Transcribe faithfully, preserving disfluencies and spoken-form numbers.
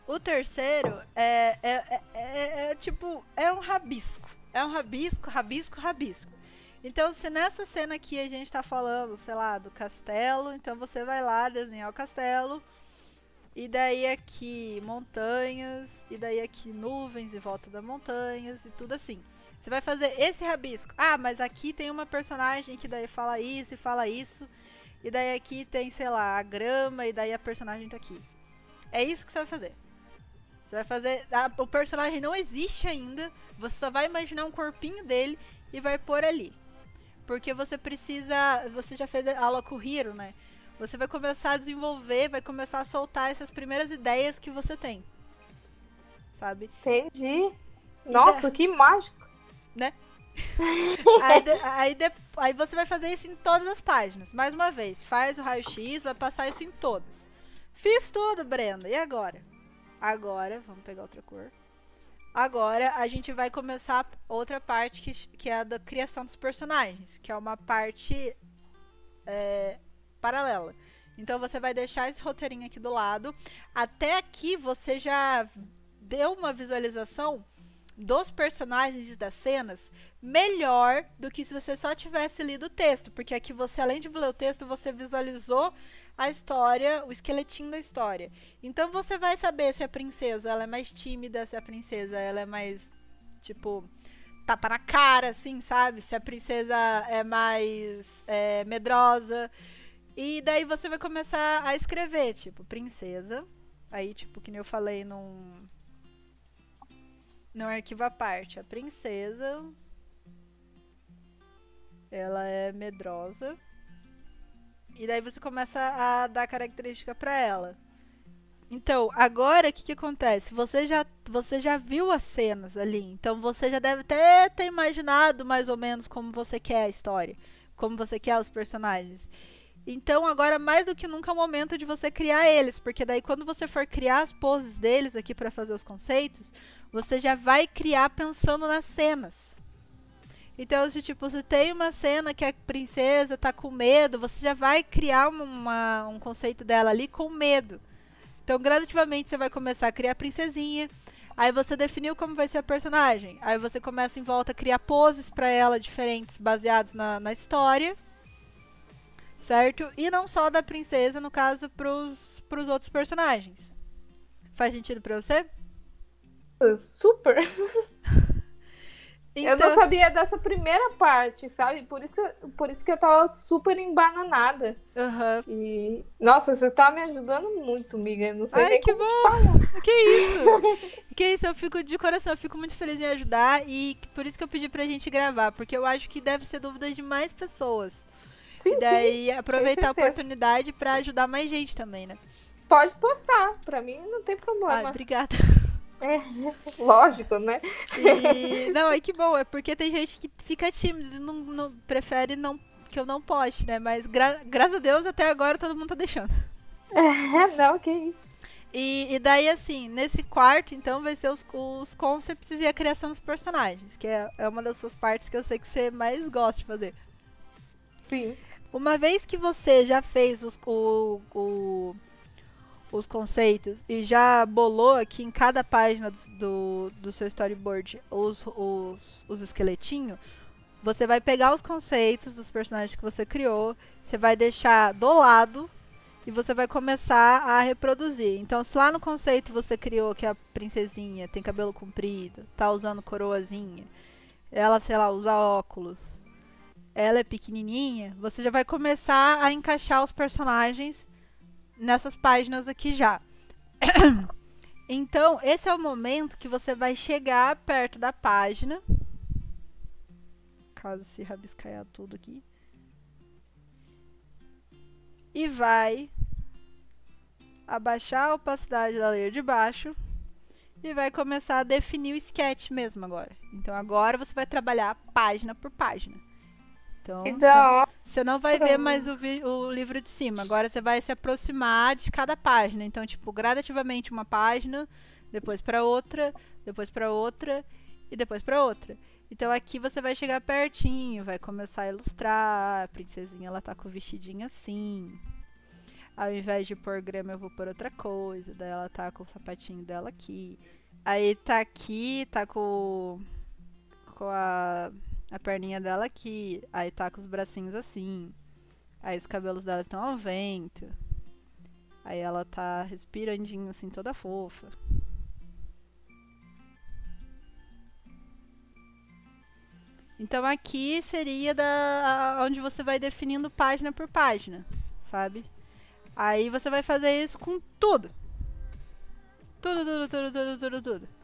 O terceiro é, é, é, é, é tipo, é um rabisco. É um rabisco, rabisco, rabisco. Então, se nessa cena aqui a gente tá falando, sei lá, do castelo, então você vai lá desenhar o castelo. E daí aqui montanhas, e daí aqui nuvens em volta das montanhas e tudo assim. Você vai fazer esse rabisco. Ah, mas aqui tem uma personagem que daí fala isso e fala isso. E daí aqui tem, sei lá, a grama e daí a personagem tá aqui. É isso que você vai fazer. Você vai fazer. A, o personagem não existe ainda. Você só vai imaginar um corpinho dele e vai pôr ali. Porque você precisa. Você já fez a aula com o Hiro, né? Você vai começar a desenvolver, vai começar a soltar essas primeiras ideias que você tem. Sabe? Entendi. E Nossa, da, que mágico. né? aí, de, aí, de, aí você vai fazer isso em todas as páginas. Mais uma vez, faz o raio-x, vai passar isso em todas. Fiz tudo, Brenda. E agora? Agora, vamos pegar outra cor. Agora a gente vai começar outra parte que, que é a da criação dos personagens, que é uma parte é, paralela. Então você vai deixar esse roteirinho aqui do lado. Até aqui você já deu uma visualização dos personagens e das cenas melhor do que se você só tivesse lido o texto, porque aqui você, além de ler o texto, você visualizou a história, o esqueletinho da história. Então você vai saber se a princesa ela é mais tímida, se a princesa ela é mais, tipo, tapa na cara, assim, sabe? Se a princesa é mais é, medrosa. E daí você vai começar a escrever, tipo, princesa. Aí, tipo, que nem eu falei num, num arquivo à parte. A princesa, ela é medrosa. E daí você começa a dar característica pra ela. Então, agora o que, que acontece? Você já, você já viu as cenas ali. Então você já deve até ter imaginado mais ou menos como você quer a história. Como você quer os personagens. Então, agora mais do que nunca é o momento de você criar eles. Porque daí quando você for criar as poses deles aqui pra fazer os conceitos, você já vai criar pensando nas cenas. Então, se tipo, você tem uma cena que a princesa tá com medo, você já vai criar uma, um conceito dela ali com medo. Então, gradativamente, você vai começar a criar a princesinha. Aí você definiu como vai ser a personagem. Aí você começa em volta a criar poses pra ela diferentes, baseados na, na história. Certo? E não só da princesa, no caso, pros, pros outros personagens. Faz sentido pra você? Super. Eu não Então, sabia dessa primeira parte, sabe? Por isso, por isso que eu tava super embananada. aham. E, nossa, você tá me ajudando muito, amiga. Eu não sei Ai, nem que como te bom! falar. Que isso? Que isso, eu fico de coração, eu fico muito feliz em ajudar e por isso que eu pedi pra gente gravar, porque eu acho que deve ser dúvidas de mais pessoas. E Sim, sim, daí tenho aproveitar a certeza. oportunidade pra ajudar mais gente também, né? Pode postar, pra mim não tem Ai, problema. obrigada. É, lógico, né? E não, é que bom, é porque tem gente que fica tímida, não, não prefere não que eu não poste, né? Mas gra graças a Deus até agora todo mundo tá deixando. É, não, que isso. E, e daí, assim, nesse quarto, então, vai ser os, os concepts e a criação dos personagens, que é, é uma das suas partes que eu sei que você mais gosta de fazer. Sim. Uma vez que você já fez os, o, o, os conceitos e já bolou aqui em cada página do, do, do seu storyboard os, os, os esqueletinhos, você vai pegar os conceitos dos personagens que você criou, você vai deixar do lado e você vai começar a reproduzir. Então, se lá no conceito você criou que a princesinha tem cabelo comprido, tá usando coroazinha, ela, sei lá, usa óculos, ela é pequenininha, você já vai começar a encaixar os personagens nessas páginas aqui já. Então, esse é o momento que você vai chegar perto da página. Caso se rabiscaiar tudo aqui. E vai abaixar a opacidade da layer de baixo. E vai começar a definir o sketch mesmo agora. Então agora você vai trabalhar página por página. Então, Então, você não vai ver mais o, o livro de cima. Agora você vai se aproximar de cada página. Então, tipo, gradativamente uma página, depois para outra, depois para outra e depois para outra. Então aqui você vai chegar pertinho, vai começar a ilustrar. A princesinha ela tá com o vestidinho assim. Ao invés de pôr grama, eu vou pôr outra coisa. Daí ela tá com o sapatinho dela aqui. Aí tá aqui, tá com, com a, a perninha dela aqui. Aí tá com os bracinhos assim. Aí os cabelos dela estão ao vento. Aí ela tá respirandinho assim, toda fofa. Então aqui seria da, onde você vai definindo página por página, sabe? Aí você vai fazer isso com tudo. Tudo, tudo, tudo, tudo, tudo, tudo.